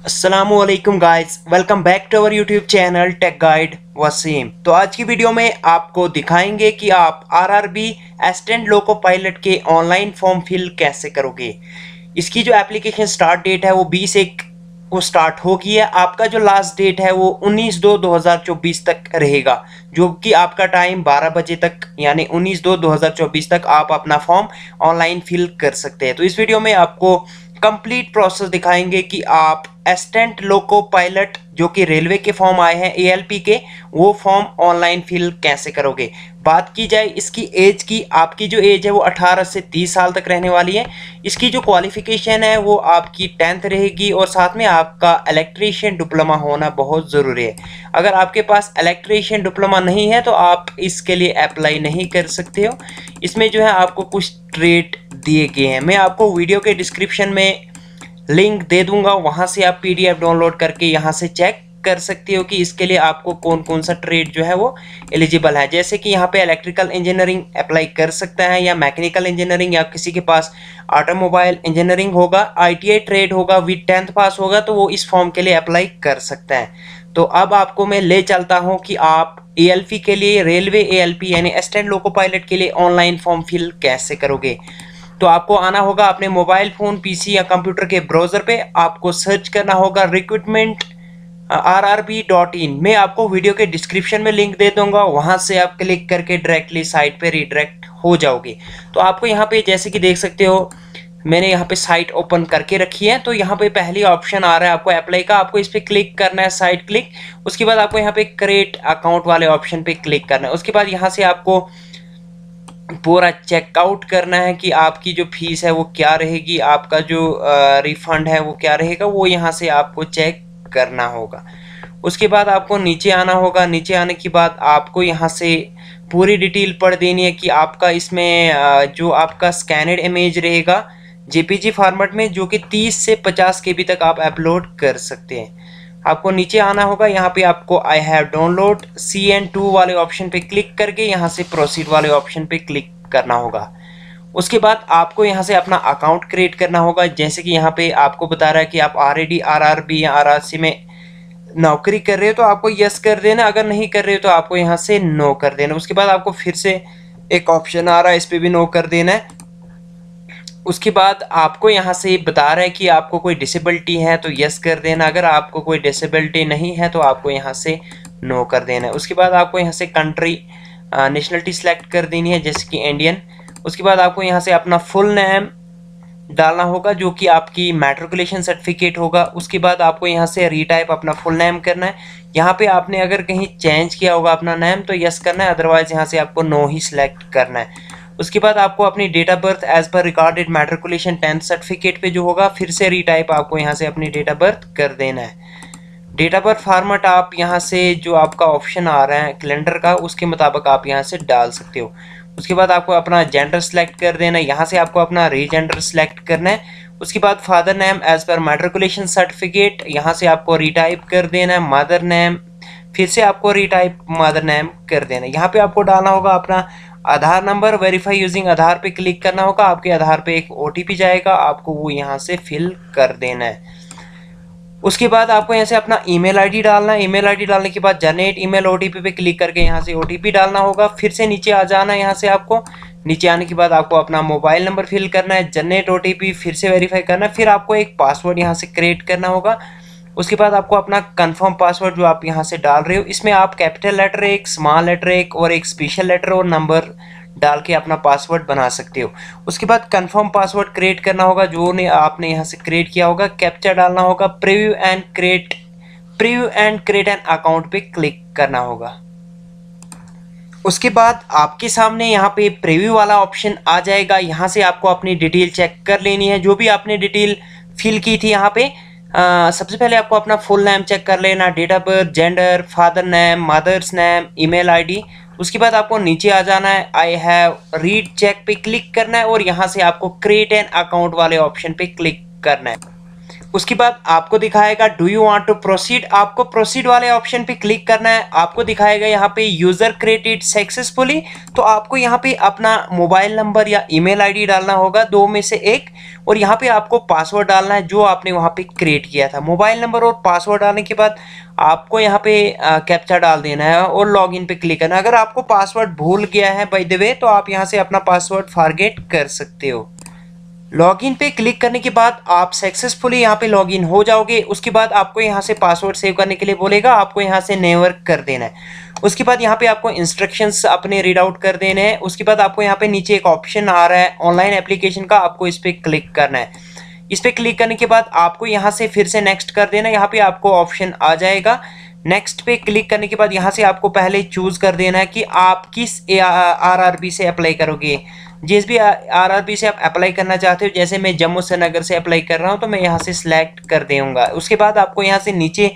अस्सलामुअलैकुम guys, welcome back to our YouTube channel tech guide Wasim. तो आज की वीडियो में आपको दिखाएंगे कि आप आरआरबी असिस्टेंट लोको पायलट के ऑनलाइन फॉर्म फिल कैसे करोगे। इसकी जो एप्लीकेशन स्टार्ट डेट है वो 20/1 को स्टार्ट होगी है। आपका जो लास्ट डेट है वो 19/2/2024 तक रहेगा, जो कि आपका टाइम 12 बजे तक यानी 19/2/2024 तक आप अपना फॉर्म ऑनलाइन फिल कर सकते हैं। तो इस वीडियो में आपको कंप्लीट प्रोसेस दिखाएंगे कि आप असिस्टेंट लोको पायलट जो कि रेलवे के फॉर्म आए हैं एएलपी के, वो फॉर्म ऑनलाइन फिल कैसे करोगे। बात की जाए इसकी एज की, आपकी जो एज है वो 18 से 30 साल तक रहने वाली है। इसकी जो क्वालिफिकेशन है वो आपकी 10th रहेगी और साथ में आपका इलेक्ट्रीशियन डिप्लोमा होना बहुत ज़रूरी है। अगर आपके पास इलेक्ट्रीशियन डिप्लोमा नहीं है तो आप इसके लिए अप्लाई नहीं कर सकते हो। इसमें जो है आपको कुछ ट्रेड दिए गए हैं, मैं आपको वीडियो के डिस्क्रिप्शन में लिंक दे दूंगा, वहां से आप पीडीएफ डाउनलोड करके यहां से चेक कर सकते हो कि इसके लिए आपको कौन कौन सा ट्रेड जो है वो एलिजिबल है। जैसे कि यहाँ पे इलेक्ट्रिकल इंजीनियरिंग अप्लाई कर सकता है या मैकेनिकल इंजीनियरिंग, या किसी के पास ऑटोमोबाइल इंजीनियरिंग होगा, आईटीआई ट्रेड होगा, विद 10th पास होगा तो वो इस फॉर्म के लिए अप्लाई कर सकता है। तो अब आपको मैं ले चलता हूँ कि आप एएलपी के लिए, रेलवे एएलपी यानी असिस्टेंट लोको पायलट के लिए ऑनलाइन फॉर्म फिल कैसे करोगे। तो आपको आना होगा अपने मोबाइल फोन, पीसी या कंप्यूटर के ब्राउजर पे, आपको सर्च करना होगा रिक्रूटमेंट rrb.in। मैं आपको वीडियो के डिस्क्रिप्शन में लिंक दे दूंगा, वहां से आप क्लिक करके डायरेक्टली साइट पे रिडायरेक्ट हो जाओगे। तो आपको यहाँ पे जैसे कि देख सकते हो मैंने यहाँ पे साइट ओपन करके रखी है। तो यहाँ पे पहली ऑप्शन आ रहा है आपको अप्लाई का, आपको इस पे क्लिक करना है, साइट क्लिक। उसके बाद आपको यहाँ पे क्रिएट अकाउंट वाले ऑप्शन पे क्लिक करना है। उसके बाद यहाँ से आपको पूरा चेकआउट करना है कि आपकी जो फीस है वो क्या रहेगी, आपका जो रिफंड है वो क्या रहेगा, वो यहाँ से आपको चेक करना होगा। उसके बाद आपको नीचे आना होगा। नीचे आने के बाद आपको यहाँ से पूरी डिटेल पढ़ देनी है कि आपका इसमें जो आपका स्कैनड इमेज रहेगा जेपीजी फॉर्मेट में, जो कि 30 से 50 केबी तक आप अपलोड कर सकते हैं। आपको नीचे आना होगा, यहाँ पे आपको आई हैव डाउनलोड CN2 वाले ऑप्शन पे क्लिक करके यहाँ से प्रोसीड वाले ऑप्शन पे क्लिक करना होगा। उसके बाद आपको यहाँ से अपना अकाउंट क्रिएट करना होगा। जैसे कि यहाँ पे आपको बता रहा है कि आप ऑलरेडी आरआरबी या आरआरसी में नौकरी कर रहे हो तो आपको यस कर देना, अगर नहीं कर रहे हो तो आपको यहाँ से नो कर देना। उसके बाद आपको फिर से एक ऑप्शन आ रहा है, इस पर भी नो कर देना है। उसके बाद आपको यहाँ से बता रहा है कि आपको कोई डिसेबिलिटी है तो यस कर देना, अगर आपको कोई डिसेबिलिटी नहीं है तो आपको यहाँ से नो कर देना है। उसके बाद आपको यहाँ से कंट्री नेशनलिटी सेलेक्ट कर देनी है, जैसे कि इंडियन। उसके बाद आपको यहाँ से अपना फुल नेम डालना होगा जो कि आपकी मैट्रिकुलेशन सर्टिफिकेट होगा। उसके बाद आपको यहाँ से रीटाइप अपना फुल नेम करना है। यहाँ पे आपने अगर कहीं चेंज किया होगा अपना नेम तो यस करना है, अदरवाइज यहाँ से आपको नो ही सिलेक्ट करना है। उसके बाद आपको अपनी डेट ऑफ बर्थ एज पर रिकॉर्डेड मैट्रिकुलेशन 10th सर्टिफिकेट पे जो होगा फिर से रीटाइप आपको यहाँ से अपनी डेट ऑफ बर्थ कर देना है। डेट ऑफ बर्थ फॉर्मेट आप यहाँ से जो आपका ऑप्शन आ रहा है कैलेंडर का, उसके मुताबिक आप यहाँ से डाल सकते हो। उसके बाद आपको अपना जेंडर सेलेक्ट कर देना है, यहाँ से आपको अपना रीजेंडर सेलेक्ट करना है। उसके बाद फादर नेम एज पर मैट्रिकुलेशन सर्टिफिकेट, यहाँ से आपको रीटाइप कर देना है। मदर नेम फिर से आपको रीटाइप मदर नेम कर देना है। यहाँ पे आपको डालना होगा अपना Aadhaar number, verify using Aadhaar पे क्लिक करना होगा। आपके आधार पे एक OTP जाएगा, आपको वो यहाँ से फिल कर देना है। उसके बाद आपको यहाँ से अपना ईमेल आईडी डालना है। ईमेल आईडी डालने के बाद जनरेट ईमेल OTP पे क्लिक करके यहाँ से OTP डालना होगा। फिर से नीचे आ जाना है, यहाँ से आपको नीचे आने के बाद आपको अपना मोबाइल नंबर फिल करना है, जनरेट OTP, फिर से वेरीफाई करना है। फिर आपको एक पासवर्ड यहाँ से क्रिएट करना होगा। उसके बाद आपको अपना कंफर्म पासवर्ड जो आप यहाँ से डाल रहे हो, इसमें आप कैपिटल लेटर एक, स्मॉल लेटर एक और एक स्पेशल लेटर और नंबर डाल के अपना पासवर्ड बना सकते हो। उसके बाद कंफर्म पासवर्ड क्रिएट करना होगा जो ने आपने यहाँ से क्रिएट किया होगा। कैप्चा डालना होगा, preview and create an account पे क्लिक करना होगा। उसके बाद आपके सामने यहाँ पे प्रीव्यू वाला ऑप्शन आ जाएगा। यहाँ से आपको अपनी डिटेल चेक कर लेनी है, जो भी आपने डिटेल फिल की थी। यहाँ पे सबसे पहले आपको अपना फुल नेम चेक कर लेना, date of birth, gender, father name, mother's name, email ID. उसके बाद आपको नीचे आ जाना है, आई हैव रीड चेक पे क्लिक करना है और यहाँ से आपको क्रिएट एन अकाउंट वाले ऑप्शन पे क्लिक करना है। उसके बाद आपको दिखाएगा do you want to proceed, आपको प्रोसीड वाले ऑप्शन पे क्लिक करना है। आपको दिखाएगा यहाँ पे यूजर क्रिएटेड सक्सेसफुली, तो आपको यहाँ पे अपना मोबाइल नंबर या ईमेल आईडी डालना होगा, दो में से एक, और यहाँ पे आपको पासवर्ड डालना है जो आपने वहाँ पे क्रिएट किया था। मोबाइल नंबर और पासवर्ड डालने के बाद आपको यहाँ पे कैप्चा डाल देना है और लॉगिन पे क्लिक करना है। अगर आपको पासवर्ड भूल गया है बाय द वे, तो आप यहाँ से अपना पासवर्ड फॉरगेट कर सकते हो। लॉगिन पे क्लिक करने के बाद आप सक्सेसफुली यहाँ पे लॉगिन हो जाओगे। उसके बाद आपको यहाँ से पासवर्ड सेव करने के लिए बोलेगा, आपको यहाँ से नेवर कर देना है। उसके बाद यहाँ पे आपको इंस्ट्रक्शंस अपने रीड आउट कर देने हैं। उसके बाद आपको यहाँ पे नीचे एक ऑप्शन आ रहा है ऑनलाइन एप्लीकेशन का, आपको इस पर क्लिक करना है। इस पर क्लिक करने के बाद आपको यहाँ से फिर से नेक्स्ट कर देना है। यहाँ पे आपको ऑप्शन आ जाएगा। नेक्स्ट पे क्लिक करने के बाद यहाँ से आपको पहले चूज कर देना है कि आप किस आरआरबी से अप्लाई करोगे। जिस भी आरआरबी से आप अप्लाई करना चाहते हो, जैसे मैं जम्मू श्रीनगर से अप्लाई कर रहा हूँ, तो मैं यहाँ से सिलेक्ट कर दूंगा। उसके बाद आपको यहाँ से नीचे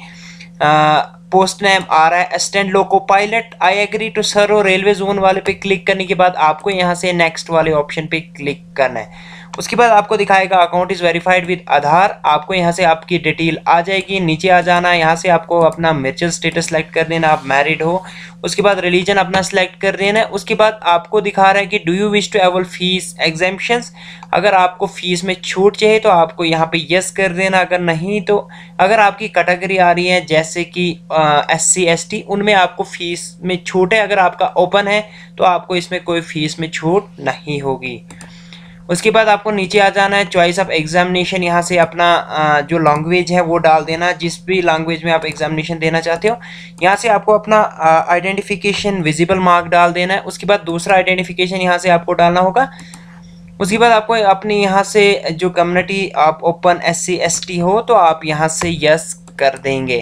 पोस्ट नेम आ रहा है assistant loco pilot, I agree to serve railway zone वाले पे क्लिक करने के बाद आपको यहाँ से नेक्स्ट वाले ऑप्शन पे क्लिक करना है। उसके बाद आपको दिखाएगा account is verified with Aadhaar, आपको यहाँ से आपकी डिटेल आ जाएगी। नीचे आ जाना है, यहाँ से आपको अपना मैरिटल स्टेटस सेलेक्ट कर देना, आप मैरिड हो। उसके बाद रिलीजन अपना सेलेक्ट कर देना है। उसके बाद आपको दिखा रहा है कि do you wish to avail fees exemptions, अगर आपको फीस में छूट चाहिए तो आपको यहाँ पे यस कर देना, अगर नहीं तो अगर आपकी कैटेगरी आ रही है जैसे कि SC ST, उनमें आपको फीस में छूट है। अगर आपका ओपन है तो आपको इसमें कोई फीस में छूट नहीं होगी। उसके बाद आपको नीचे आ जाना है, चॉइस ऑफ एग्जामिनेशन, यहाँ से अपना जो लैंग्वेज है वो डाल देना, जिस भी लैंग्वेज में आप एग्जामिनेशन देना चाहते हो। यहाँ से आपको अपना आइडेंटिफिकेशन विजिबल मार्क डाल देना है। उसके बाद दूसरा आइडेंटिफिकेशन यहाँ से आपको डालना होगा। उसके बाद आपको अपनी यहाँ से जो कम्युनिटी आप ओपन SC ST हो तो आप यहाँ से यस कर देंगे।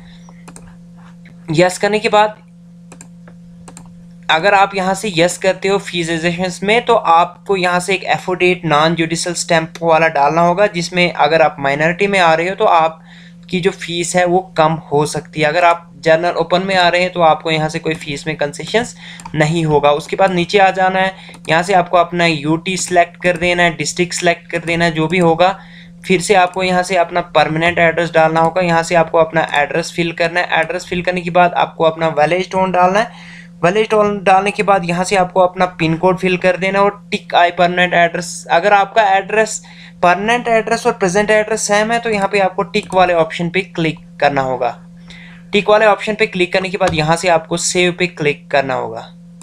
यस करने के बाद अगर आप यहाँ से यस करते हो फीस में, तो आपको यहाँ से एक एफिडेविट नॉन जुडिशियल स्टैंप वाला डालना होगा, जिसमें अगर आप माइनॉरिटी में आ रहे हो तो आपकी जो फीस है वो कम हो सकती है। अगर आप जनरल ओपन में आ रहे हैं तो आपको यहाँ से कोई फीस में कंसेशंस नहीं होगा। उसके बाद नीचे आ जाना है, यहाँ से आपको अपना UT सिलेक्ट कर देना है, डिस्ट्रिक्ट सेलेक्ट कर देना है, जो भी होगा। फिर से आपको यहाँ से अपना परमानेंट एड्रेस डालना होगा। यहाँ से आपको अपना एड्रेस फिल करना है। एड्रेस फिल करने के बाद आपको अपना विलेज टाउन डालना है। विलेज टाउन डालने के बाद यहाँ से आपको अपना पिन कोड फिल कर देना और टिक आई परमानेंट एड्रेस। अगर आपका एड्रेस परमानेंट एड्रेस और प्रेजेंट एड्रेस सेम है तो यहाँ पे आपको टिक वाले ऑप्शन पे क्लिक करना होगा। टिक वाले ऑप्शन पे क्लिक करने के बाद यहाँ से आपको सेव पे क्लिक करना होगा।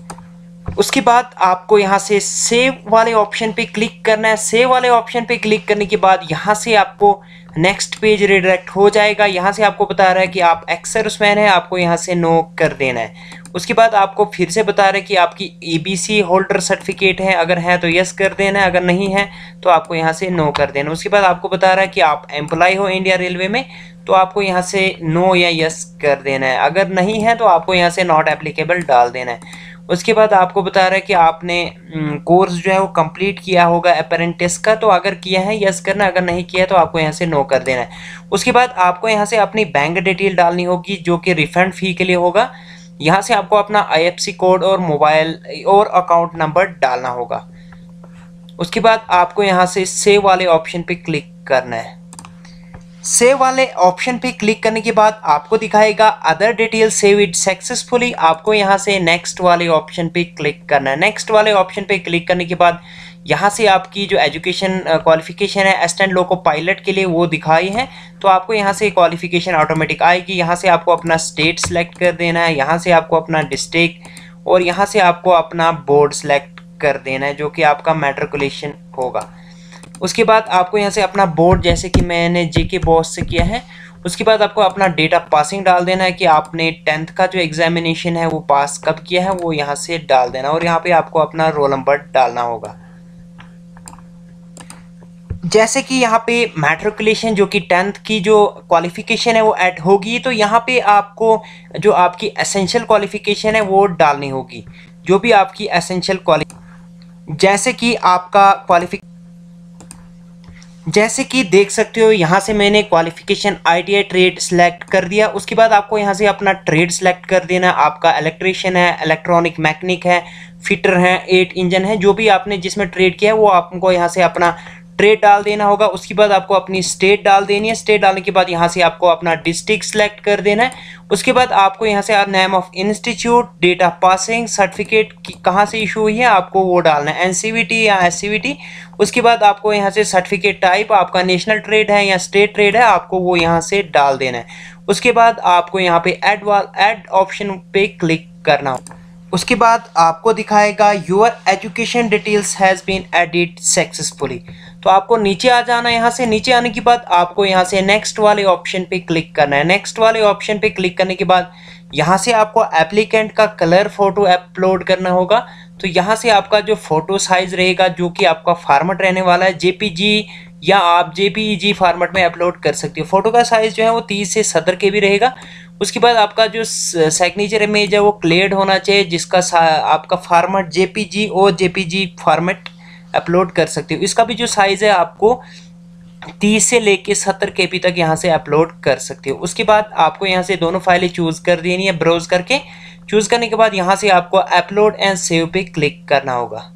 उसके बाद आपको यहाँ से सेव वाले ऑप्शन पे क्लिक करना है। सेव वाले ऑप्शन पे क्लिक करने के बाद यहाँ से आपको नेक्स्ट पेज रिडायरेक्ट हो जाएगा। यहाँ से आपको बता रहा है कि आप एक्स सर्विसमैन है, आपको यहाँ से नो कर देना है। उसके बाद आपको फिर से बता रहा है कि आपकी EBC होल्डर सर्टिफिकेट है, अगर है तो यस कर देना है, अगर नहीं है तो आपको यहाँ से नो कर देना। उसके बाद आपको बता रहा है कि आप एम्प्लॉय हो इंडिया रेलवे में, तो आपको यहाँ से नो या यस कर देना है, अगर नहीं है तो आपको यहाँ से नॉट एप्लीकेबल डाल देना है। उसके बाद आपको बता रहा है कि आपने कोर्स जो है वो कंप्लीट किया होगा अप्रेंटिस का, तो अगर किया है यस करना, अगर नहीं किया है तो आपको यहाँ से नो कर देना है। उसके बाद आपको यहाँ से अपनी बैंक डिटेल डालनी होगी जो कि रिफंड फी के लिए होगा। यहाँ से आपको अपना IFSC कोड और मोबाइल और अकाउंट नंबर डालना होगा। उसके बाद आपको यहाँ से सेव वाले ऑप्शन पे क्लिक करना है। सेव वाले ऑप्शन पे क्लिक करने के बाद आपको दिखाएगा other detail save it successfully, आपको यहाँ से नेक्स्ट वाले ऑप्शन पे क्लिक करना है। नेक्स्ट वाले ऑप्शन पे क्लिक करने के बाद यहाँ से आपकी जो एजुकेशन क्वालिफिकेशन है असिस्टेंट लोको पायलट के लिए वो दिखाई है, तो आपको यहाँ से क्वालिफिकेशन ऑटोमेटिक आएगी। यहाँ से आपको अपना स्टेट सेलेक्ट कर देना है, यहाँ से आपको अपना डिस्ट्रिक्ट और यहाँ से आपको अपना बोर्ड सेलेक्ट कर देना है जो कि आपका मैट्रिकुलेशन होगा। उसके बाद आपको यहाँ से अपना बोर्ड, जैसे कि मैंने JK बॉस से किया है, उसके बाद आपको अपना डेट ऑफ पासिंग डाल देना है कि आपने 10th का जो एग्जामिनेशन है वो पास कब किया है, वो यहाँ से डाल देना और यहाँ पे आपको अपना रोल नंबर डालना होगा। जैसे कि यहाँ पे मैट्रिकुलेशन जो कि 10th की जो क्वालिफिकेशन है वो ऐड होगी, तो यहाँ पे आपको जो आपकी एसेंशियल क्वालिफिकेशन है वो डालनी होगी, जो भी आपकी एसेंशियल जैसे कि आपका जैसे कि देख सकते हो यहाँ से मैंने क्वालिफिकेशन ITI ट्रेड सेलेक्ट कर दिया। उसके बाद आपको यहाँ से अपना ट्रेड सेलेक्ट कर देना। आपका इलेक्ट्रिशियन है, इलेक्ट्रॉनिक मैकेनिक है, फिटर है, 8 इंजन है, जो भी आपने जिसमें ट्रेड किया है वो आपको यहाँ से अपना ट्रेड डाल देना होगा। उसके बाद आपको अपनी स्टेट डाल देनी है। स्टेट डालने के बाद यहाँ से आपको अपना डिस्ट्रिक्ट सेलेक्ट कर देना है। उसके बाद आपको यहाँ से name of institute, date of passing, certificate कहाँ से इशू हुई है आपको वो डालना है, एनसीवीटी या एससीवीटी। उसके बाद आपको यहाँ से सर्टिफिकेट टाइप आपका नेशनल ट्रेड है या स्टेट ट्रेड है, आपको वो यहाँ से डाल देना है। उसके बाद आपको यहाँ पे ऐड ऑप्शन पे क्लिक करना होगा। उसके बाद आपको दिखाएगा your education details has been added successfully. तो आपको नीचे आ जाना है। यहाँ से नीचे आने के बाद आपको यहाँ से नेक्स्ट वाले ऑप्शन पे क्लिक करना है। नेक्स्ट वाले ऑप्शन पे क्लिक करने के बाद यहाँ से आपको एप्लीकेंट का कलर फोटो अपलोड करना होगा। तो यहाँ से आपका जो फोटो साइज रहेगा, जो कि आपका फॉर्मेट रहने वाला है जेपीजी या आप जेपीईजी फॉर्मेट में अपलोड कर सकते हो। फोटो का साइज जो है वो 30 से 70 KB रहेगा। उसके बाद आपका जो सिग्नेचर इमेज है वो क्लियर्ड होना चाहिए, जिसका आपका फॉर्मेट जेपीजी और जेपीजी फॉर्मेट अपलोड कर सकते हो। इसका भी जो साइज़ है आपको 30 से लेके 70 KB तक यहाँ से अपलोड कर सकते हो। उसके बाद आपको यहाँ से दोनों फाइलें चूज़ कर देनी है। ब्राउज करके चूज़ करने के बाद यहाँ से आपको अपलोड एंड सेव पे क्लिक करना होगा।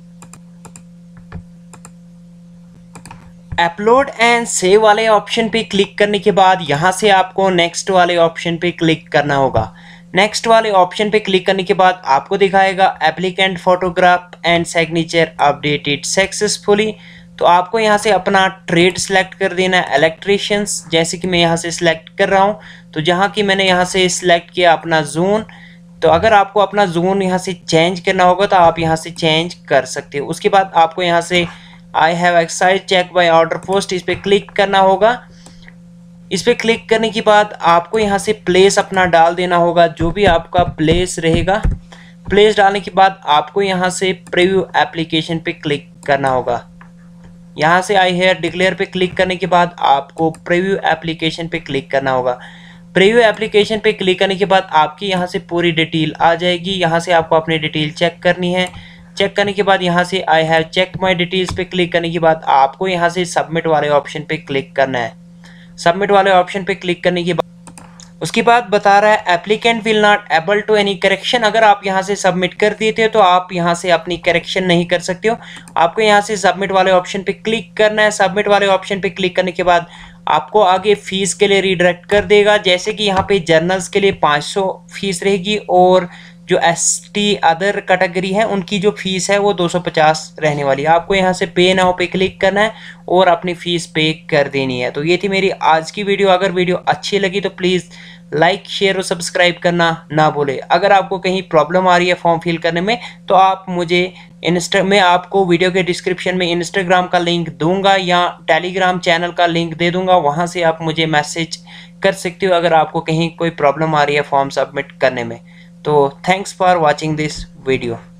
अपलोड एंड सेव वाले ऑप्शन पे क्लिक करने के बाद यहाँ से आपको नेक्स्ट वाले ऑप्शन पे क्लिक करना होगा। नेक्स्ट वाले ऑप्शन पे क्लिक करने के बाद आपको दिखाएगा applicant photograph and signature updated successfully. तो आपको यहाँ से अपना ट्रेड सेलेक्ट कर देना है, इलेक्ट्रीशियंस, जैसे कि मैं यहाँ से सिलेक्ट कर रहा हूँ। तो जहाँ की मैंने यहाँ से सिलेक्ट किया अपना जोन। तो अगर आपको अपना जोन यहाँ से चेंज करना होगा तो आप यहाँ से चेंज कर सकते हो। उसके बाद आपको यहाँ से I have excise check by order post, इस पर क्लिक करना होगा। इस पर क्लिक करने के बाद आपको यहाँ से प्लेस अपना डाल देना होगा, जो भी आपका प्लेस रहेगा। प्लेस डालने के बाद आपको यहाँ से प्रीव्यू एप्लीकेशन पे क्लिक करना होगा। यहाँ से आई हेयर डिक्लेयर पे क्लिक करने के बाद आपको प्रीव्यू एप्लीकेशन पे क्लिक करना होगा। प्रीव्यू एप्लीकेशन पे क्लिक करने के बाद आपकी यहाँ से पूरी डिटेल आ जाएगी। यहाँ से आपको अपनी डिटेल चेक करनी है। चेक करने के बाद यहाँ से I have check my details पे क्लिक करने के बाद आपको यहाँ से सबमिट वाले ऑप्शन पे क्लिक करना है। सबमिट वाले ऑप्शन पे क्लिक करने के बाद उसके बाद बता रहा है applicant will not able to any correction. अगर आप यहाँ से सबमिट कर देते हो तो आप यहाँ से अपनी करेक्शन नहीं कर सकते हो। आपको यहाँ से सबमिट वाले ऑप्शन पे क्लिक करना है। सबमिट वाले ऑप्शन पे क्लिक करने के बाद आपको आगे फीस के लिए रिडायरेक्ट कर देगा। जैसे कि यहाँ पे जर्नल्स के लिए 500 फीस रहेगी और जो एसटी अदर कैटेगरी है उनकी जो फीस है वो 250 रहने वाली है। आपको यहाँ से पे नाउ पे क्लिक करना है और अपनी फीस पे कर देनी है। तो ये थी मेरी आज की वीडियो। अगर वीडियो अच्छी लगी तो प्लीज़ लाइक, शेयर और सब्सक्राइब करना ना भूले। अगर आपको कहीं प्रॉब्लम आ रही है फॉर्म फिल करने में तो आप मुझे मैं आपको वीडियो के डिस्क्रिप्शन में इंस्टाग्राम का लिंक दूंगा या टेलीग्राम चैनल का लिंक दे दूंगा, वहाँ से आप मुझे मैसेज कर सकते हो अगर आपको कहीं कोई प्रॉब्लम आ रही है फॉर्म सबमिट करने में। तो thanks for watching this video.